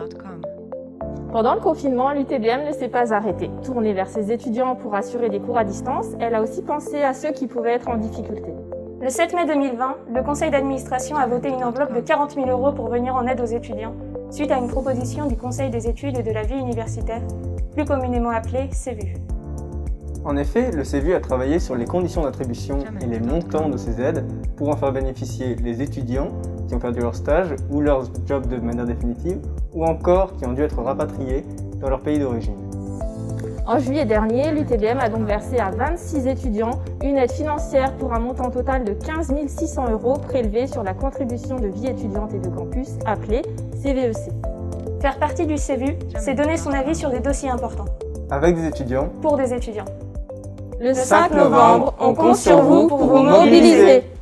CVEC.com. Pendant le confinement, l'UTBM ne s'est pas arrêtée. Tournée vers ses étudiants pour assurer des cours à distance, elle a aussi pensé à ceux qui pouvaient être en difficulté. Le 7 mai 2020, le conseil d'administration a voté une enveloppe de 40 000 € pour venir en aide aux étudiants, suite à une proposition du Conseil des études et de la vie universitaire, plus communément appelée CEVU. En effet, le CEVU a travaillé sur les conditions d'attribution et les montants de ces aides pour en faire bénéficier les étudiants qui ont perdu leur stage ou leur job de manière définitive, ou encore qui ont dû être rapatriés dans leur pays d'origine. En juillet dernier, l'UTBM a donc versé à 26 étudiants une aide financière pour un montant total de 15 600 € prélevés sur la contribution de vie étudiante et de campus, appelée CVEC. Faire partie du CEVU, c'est donner son avis sur des dossiers importants. Avec des étudiants. Pour des étudiants. Le 5 novembre, on compte sur vous pour vous mobiliser.